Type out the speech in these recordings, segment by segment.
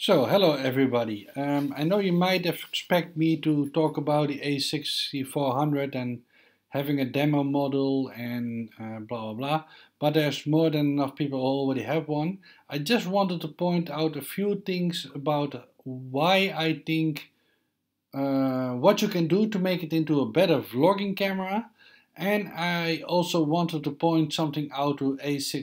So, hello everybody. I know you might expect me to talk about the A6400 and having a demo model and blah blah blah, but there's more than enough people who already have one. I just wanted to point out a few things about why I think what you can do to make it into a better vlogging camera, and I also wanted to point something out to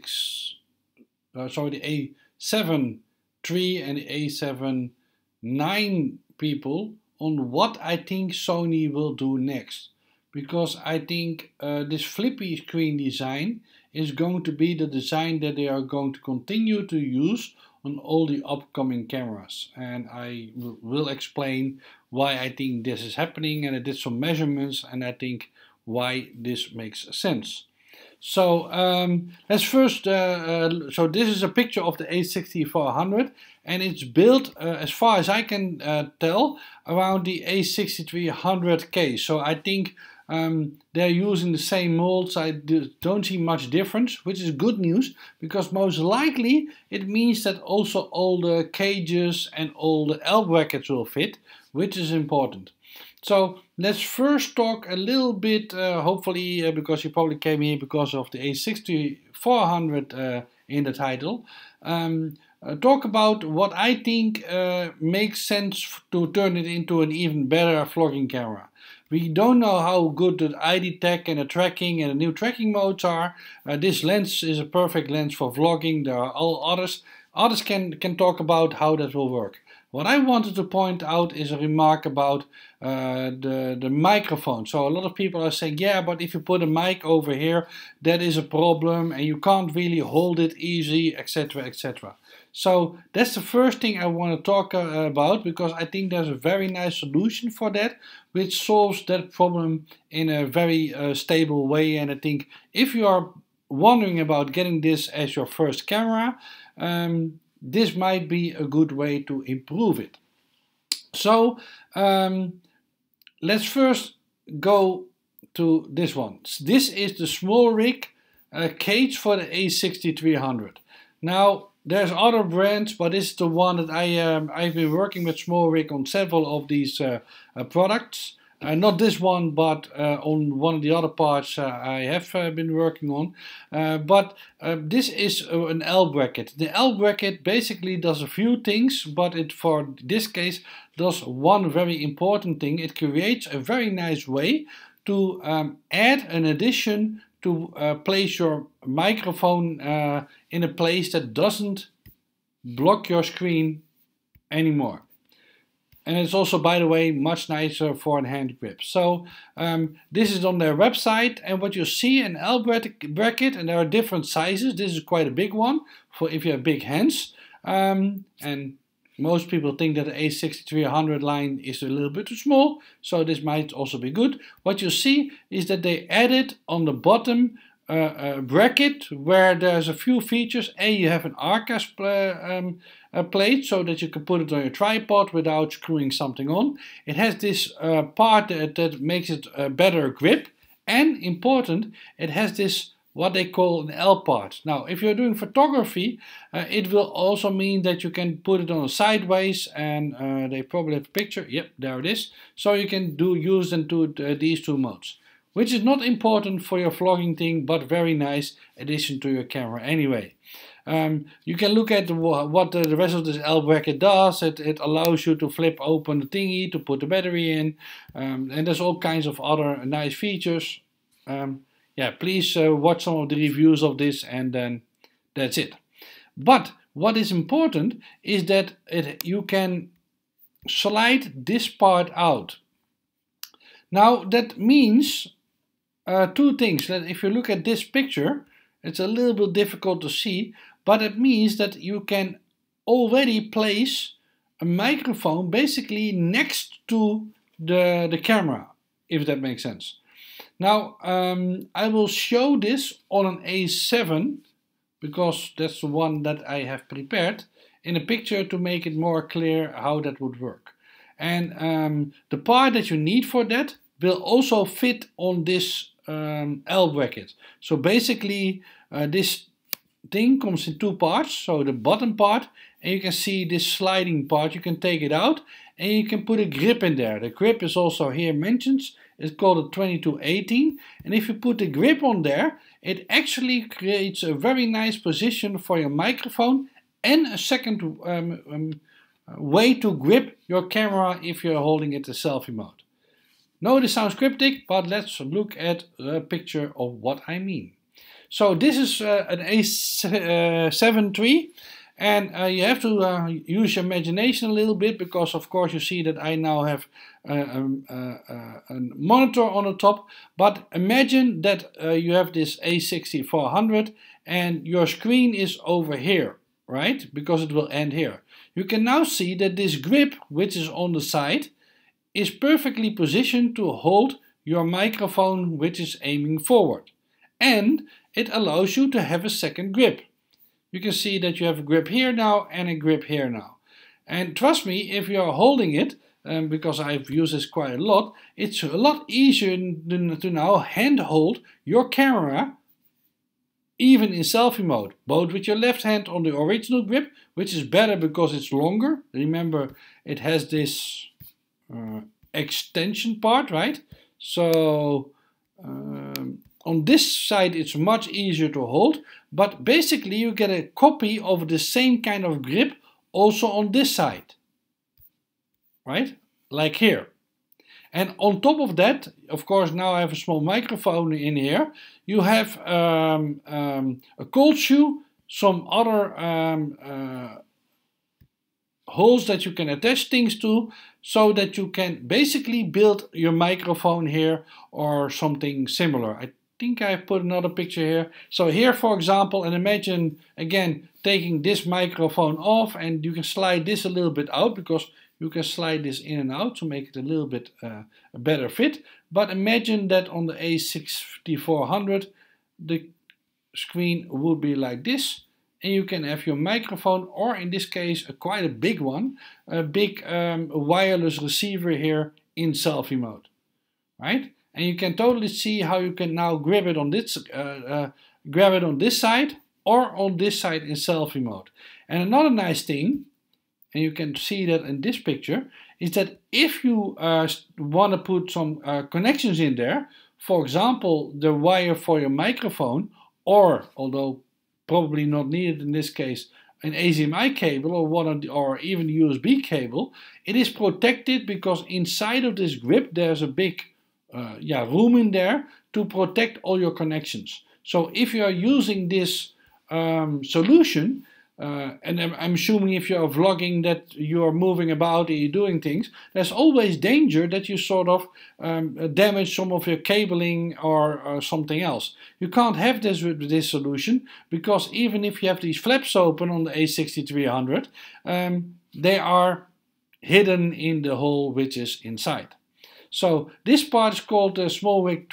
the A7 III and the A7 IX people on what I think Sony will do next. Because I think this flippy screen design is going to be the design that they are going to continue to use on all the upcoming cameras. And I will explain why I think this is happening, and I did some measurements and I think why this makes sense. So let's first, so this is a picture of the A6400, and it's built, as far as I can tell, around the A6300K. So I think they're using the same molds. I don't see much difference, which is good news, because most likely it means that also all the cages and all the L brackets will fit, which is important. So let's first talk a little bit, hopefully, because you probably came here because of the A6400 in the title, talk about what I think makes sense to turn it into an even better vlogging camera. We don't know how good the ID tech and the tracking and the new tracking modes are. This lens is a perfect lens for vlogging. There are all others. Others can talk about how that will work. What I wanted to point out is a remark about the microphone. So a lot of people are saying, yeah, but if you put a mic over here, that is a problem and you can't really hold it easy, etc., etc. So that's the first thing I want to talk about, because I think there's a very nice solution for that, which solves that problem in a very stable way. And I think if you are wondering about getting this as your first camera, this might be a good way to improve it. So let's first go to this one. This is the SmallRig cage for the A6300. Now there's other brands, but this is the one that I've been working with SmallRig on several of these products. Not this one, but on one of the other parts I have been working on. But this is an L bracket. The L bracket basically does a few things, but it, for this case, does one very important thing. It creates a very nice way to add an addition to place your microphone in a place that doesn't block your screen anymore. And it's also, by the way, much nicer for a hand grip. So this is on their website, and what you see an L bracket, and there are different sizes. This is quite a big one for if you have big hands. And most people think that the A6300 line is a little bit too small, so this might also be good. What you see is that they added on the bottom bracket where there's a few features. You have an Arca plate so that you can put it on your tripod without screwing something on. It has this part that makes it a better grip, and important, it has this what they call an L part. Now if you're doing photography, it will also mean that you can put it on sideways, and they probably have a picture. Yep, there it is. So you can use them to these two modes, which is not important for your vlogging thing, but very nice addition to your camera anyway. You can look at what the rest of this L bracket does. It allows you to flip open the thingy to put the battery in, and there's all kinds of other nice features. Yeah, please watch some of the reviews of this, and then that's it. But what is important is that you can slide this part out. Now that means two things. That if you look at this picture, it's a little bit difficult to see, but it means that you can already place a microphone basically next to the camera, if that makes sense. Now I will show this on an A7, because that's the one that I have prepared, in a picture to make it more clear how that would work. And the part that you need for that will also fit on this L bracket. So basically this thing comes in two parts, so the bottom part and you can see this sliding part. You can take it out and you can put a grip in there. The grip is also here mentioned. It's called a 2218, and if you put the grip on there, it actually creates a very nice position for your microphone and a second way to grip your camera if you're holding it in selfie mode. No, this sounds cryptic, but let's look at a picture of what I mean. So this is an A7 III, and you have to use your imagination a little bit, because of course you see that I now have a monitor on the top, but imagine that you have this A6400 and your screen is over here, right? Because it will end here. You can now see that this grip, which is on the side, is perfectly positioned to hold your microphone, which is aiming forward. And it allows you to have a second grip. You can see that you have a grip here now and a grip here now. And trust me, if you're holding it, because I've used this quite a lot, it's a lot easier to now hand hold your camera, even in selfie mode, both with your left hand on the original grip, which is better because it's longer. Remember, it has this extension part, right? So on this side it's much easier to hold, but basically you get a copy of the same kind of grip also on this side, right? Like here. And on top of that, of course, now I have a small microphone in here. You have a cold shoe, some other holes that you can attach things to, so that you can basically build your microphone here or something similar. I think I put another picture here. So here, for example, and imagine again taking this microphone off, and you can slide this a little bit out, because you can slide this in and out to make it a little bit a better fit. But imagine that on the A6400 the screen would be like this, and you can have your microphone, or in this case quite a big one, a big wireless receiver here in selfie mode, right? And you can totally see how you can now grab it on this side or on this side in selfie mode. And another nice thing, and you can see that in this picture, is that if you want to put some connections in there, for example the wire for your microphone, or, although probably not needed in this case, an HDMI cable or even USB cable, it is protected, because inside of this grip there's a big room in there to protect all your connections. So if you are using this solution, and I'm assuming if you're vlogging that you're moving about and you're doing things, there's always danger that you sort of damage some of your cabling or something else. You can't have this with this solution, because even if you have these flaps open on the A6300, they are hidden in the hole which is inside. So this part is called the SmallRig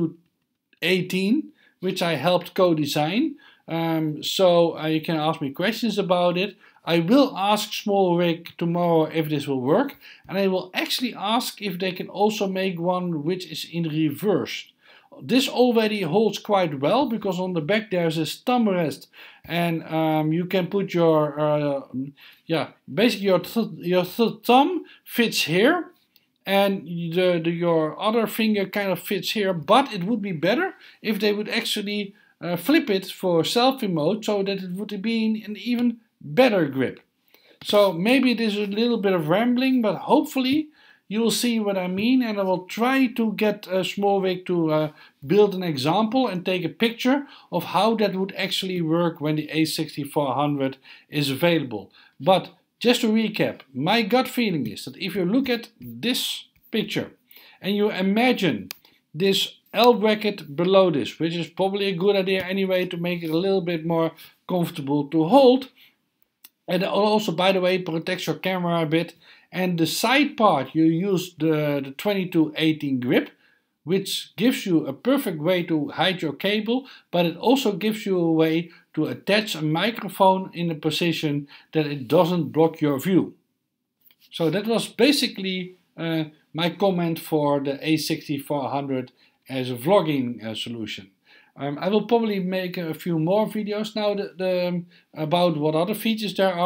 2218, which I helped co-design. So you can ask me questions about it. I will ask SmallRig tomorrow if this will work, and I will actually ask if they can also make one which is in reverse. This already holds quite well, because on the back there's a thumb rest, and you can put your basically your thumb fits here, and your other finger kind of fits here. But it would be better if they would actually flip it for selfie mode, so that it would be an even better grip. So maybe it is a little bit of rambling, but hopefully you will see what I mean, and I will try to get SmallRig to build an example and take a picture of how that would actually work when the A6400 is available. But just to recap, my gut feeling is that if you look at this picture and you imagine this L bracket below this, which is probably a good idea anyway to make it a little bit more comfortable to hold, and also, by the way, protects your camera a bit. And the side part, you use the 2218 grip, which gives you a perfect way to hide your cable, but it also gives you a way to attach a microphone in a position that it doesn't block your view. So that was basically my comment for the A6400 as a vlogging solution. I will probably make a few more videos now about what other features there are,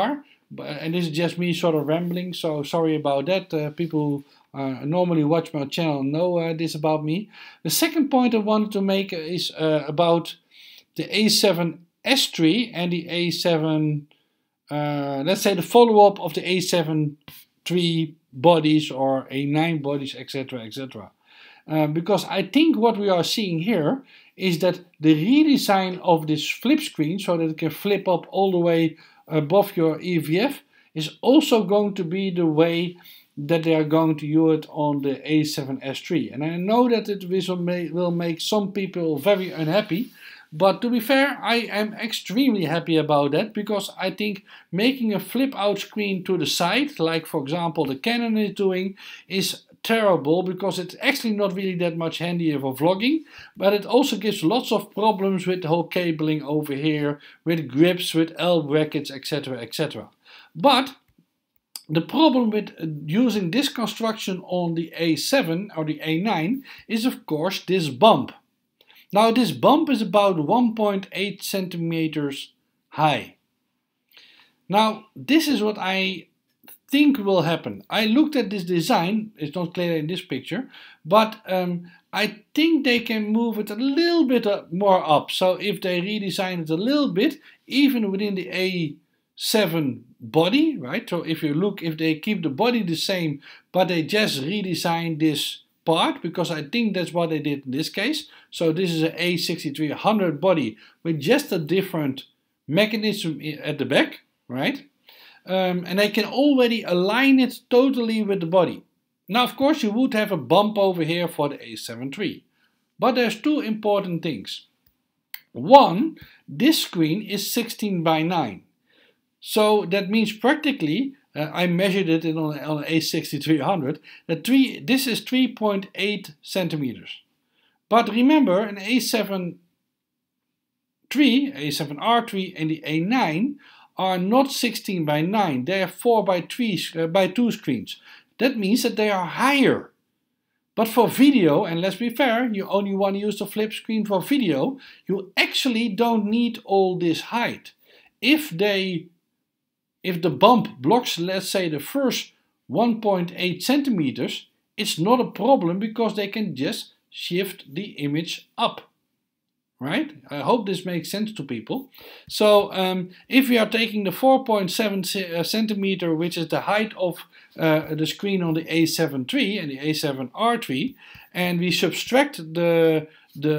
and this is just me sort of rambling, so sorry about that. People who normally watch my channel know this about me. The second point I wanted to make is about the A7S III and the A7, let's say the follow-up of the A7 III bodies or A9 bodies, etc., etc. Because I think what we are seeing here is that the redesign of this flip screen, so that it can flip up all the way above your EVF, is also going to be the way that they are going to use it on the A7S III. And I know that it will make some people very unhappy, but to be fair, I am extremely happy about that, because I think making a flip out screen to the side, like for example the Canon is doing, is terrible, because it's actually not really that much handier for vlogging, but it also gives lots of problems with the whole cabling over here, with grips, with L brackets, etc., etc. But the problem with using this construction on the A7 or the A9 is of course this bump. Now this bump is about 1.8 centimeters high. Now this is what I think will happen. I looked at this design, it's not clear in this picture, but I think they can move it a little bit more up. So if they redesign it a little bit, even within the A7 body, right? So if you look, if they keep the body the same, but they just redesign this part, because I think that's what they did in this case. So this is an A6300 body with just a different mechanism at the back, right? And they can already align it totally with the body. Now of course you would have a bump over here for the A7 III, but there's two important things. One, this screen is 16 by 9. So that means practically, I measured it on an A6300, this is 3.8 centimeters. But remember, an A7 III, A7R III and the A9 are not 16 by 9, they are 4 by 2 screens. That means that they are higher. But for video, and let's be fair, you only want to use the flip screen for video, you actually don't need all this height. If the bump blocks, let's say, the first 1.8 centimeters, it's not a problem, because they can just shift the image up. Right? I hope this makes sense to people. So if we are taking the 4.7 centimeter, which is the height of the screen on the A7 III and the A7R III, and we subtract the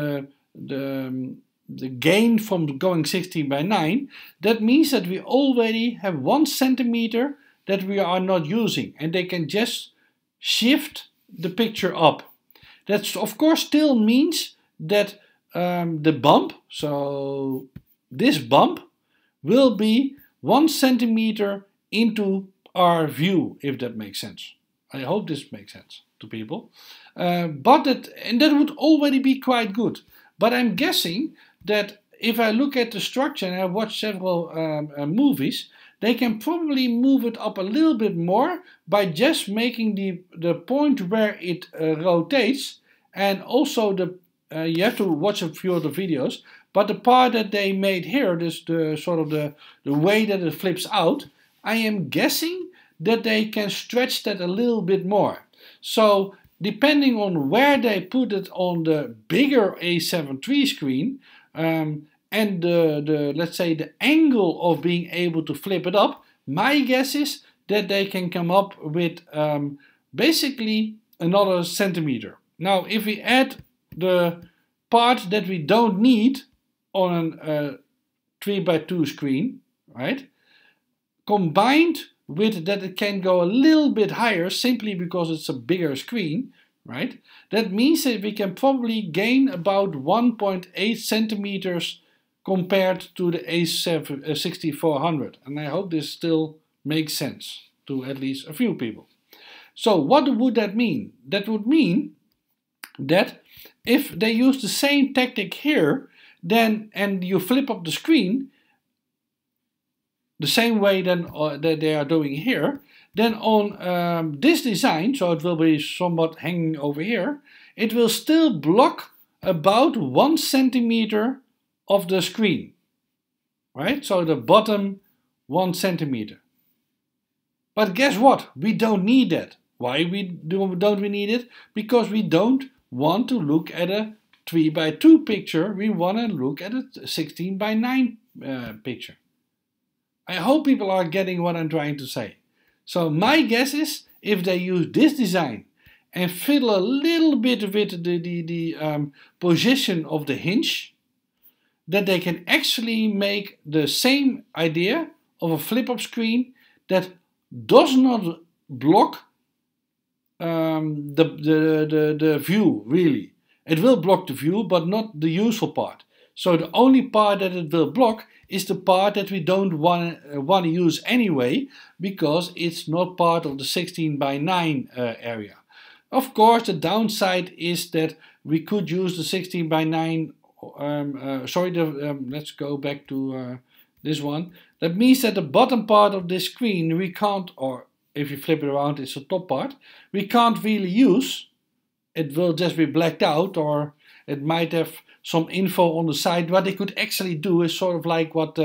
gain from going 16 by 9, that means that we already have 1 centimeter that we are not using, and they can just shift the picture up. That of course still means that the bump, so this bump, will be 1 centimeter into our view, if that makes sense. I hope this makes sense to people. And that would already be quite good. But I'm guessing that if I look at the structure, and I watched several movies, they can probably move it up a little bit more by just making the point where it rotates, and also you have to watch a few of the videos, but the part that they made here, this the way that it flips out, I am guessing that they can stretch that a little bit more. So depending on where they put it on the bigger A7 III screen, and let's say the angle of being able to flip it up, my guess is that they can come up with basically another centimeter. Now if we add the part that we don't need on a 3 by 2 screen, right, combined with that it can go a little bit higher simply because it's a bigger screen, right, that means that we can probably gain about 1.8 centimeters compared to the A6400, and I hope this still makes sense to at least a few people. So what would that mean? That would mean that if they use the same tactic here, then and you flip up the screen the same way that they are doing here, then on this design, so it will be somewhat hanging over here, it will still block about 1 centimeter of the screen, right? So the bottom 1 centimeter. But guess what? We don't need that. Why don't we need it? Because we don't want to look at a 3x2 picture. We want to look at a 16:9 picture. I hope people are getting what I'm trying to say. So my guess is, if they use this design and fiddle a little bit with the position of the hinge, that they can actually make the same idea of a flip-up screen that does not block the view, really. It will block the view, but not the useful part. So the only part that it will block is the part that we don't want to use anyway, because it's not part of the 16:9 area. Of course, the downside is that we could use the 16:9. Let's go back to this one. That means that the bottom part of this screen we can't, or if you flip it around, it's the top part, we can't really use. It will just be blacked out, or it might have some info on the side. What they could actually do is sort of like what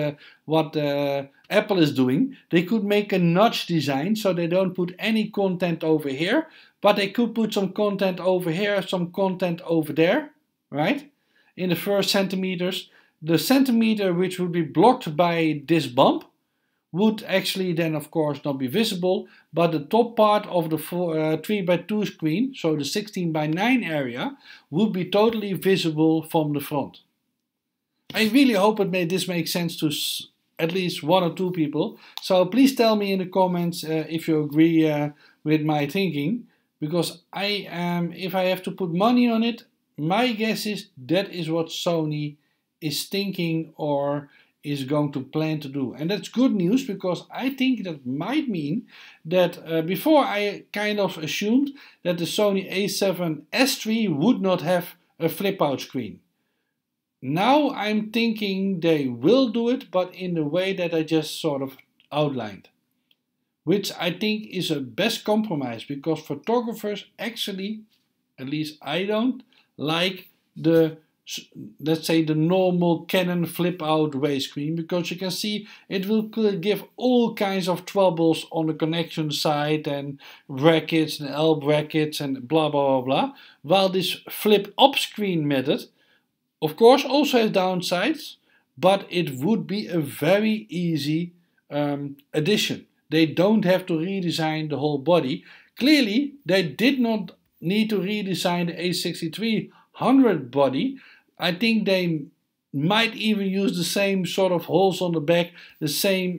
Apple is doing. They could make a notch design, so they don't put any content over here, but they could put some content over here, some content over there, right? In the first centimeters. The centimeter which would be blocked by this bump would actually then of course not be visible, but the top part of the 3x2 screen, so the 16:9 area, would be totally visible from the front. I really hope this makes sense to at least one or two people. So please tell me in the comments if you agree with my thinking, because if I have to put money on it, my guess is that is what Sony is thinking or is going to plan to do. And that's good news, because I think that might mean that before I kind of assumed that the Sony a7S III would not have a flip out screen. Now I'm thinking they will do it, but in the way that I just sort of outlined, which I think is a best compromise, because photographers actually, at least I don't, like the, let's say, the normal Canon flip out way screen, because you can see it will give all kinds of troubles on the connection side and brackets and L brackets and blah blah blah blah, while this flip up screen method of course also has downsides, but it would be a very easy addition. They don't have to redesign the whole body. Clearly they did not need to redesign the A6300 body. I think they might even use the same sort of holes on the back, the same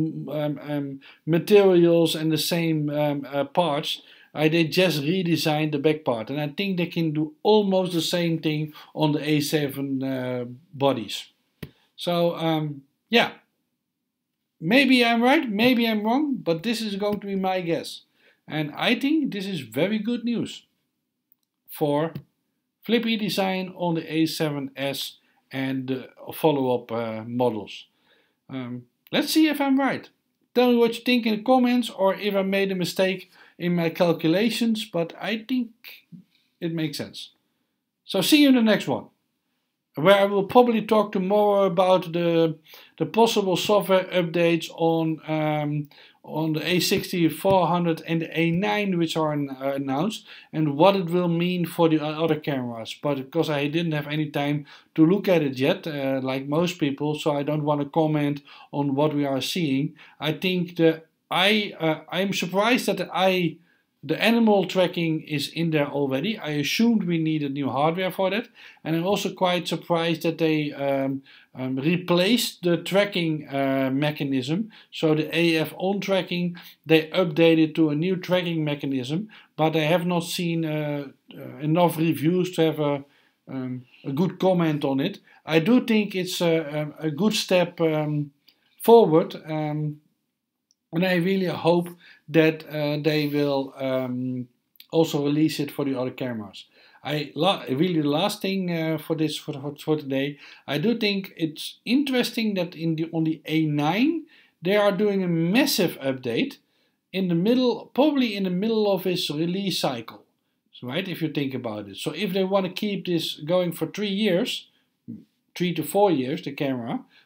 materials and the same parts. They just redesigned the back part, and I think they can do almost the same thing on the A7 bodies. So yeah, maybe I'm right, maybe I'm wrong, but this is going to be my guess. And I think this is very good news for flippy design on the A7S and the follow-up models. Let's see if I'm right. Tell me what you think in the comments, or if I made a mistake in my calculations, but I think it makes sense. So see you in the next one, where I will probably talk tomorrow about the possible software updates on the A6400 and the A9, which are announced, and what it will mean for the other cameras. But because I didn't have any time to look at it yet, like most people, so I don't want to comment on what we are seeing. I think that I'm surprised that the animal tracking is in there already. I assumed we needed new hardware for that, and I'm also quite surprised that they replaced the tracking mechanism. So the AF on tracking, they updated to a new tracking mechanism, but I have not seen enough reviews to have a good comment on it. I do think it's a good step forward, and I really hope that they will also release it for the other cameras. Really, the last thing for today, I do think it's interesting that on the A9 they are doing a massive update in the middle, probably in the middle of its release cycle. So, right, if you think about it. So if they want to keep this going for 3 years, 3 to 4 years, the camera,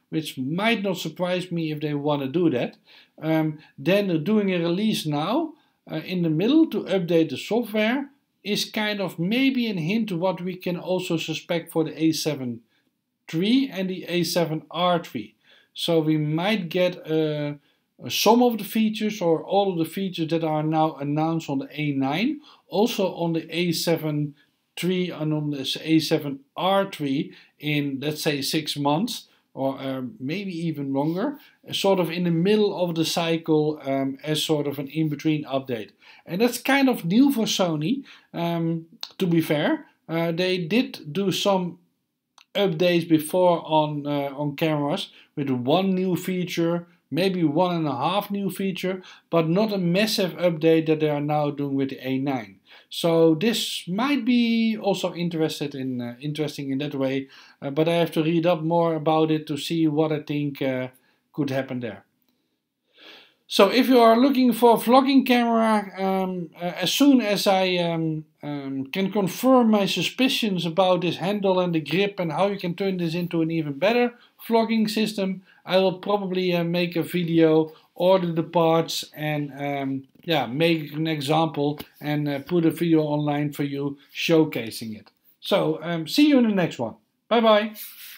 which might not surprise me if they want to do that, then doing a release now in the middle to update the software is kind of maybe a hint to what we can also suspect for the A7 III and the A7R III. So we might get some of the features or all of the features that are now announced on the A9, also on the A7 III and on the A7R III in, let's say, 6 months or maybe even longer, sort of in the middle of the cycle as sort of an in-between update. And that's kind of new for Sony, to be fair. They did do some updates before on cameras with one new feature, maybe 1.5 new feature, but not a massive update that they are now doing with the A9. So this might be also interesting in that way, but I have to read up more about it to see what I think could happen there. So if you are looking for a vlogging camera, as soon as I can confirm my suspicions about this handle and the grip and how you can turn this into an even better vlogging system, I will probably make a video, order the parts, and yeah, make an example and put a video online for you showcasing it. So see you in the next one. Bye bye.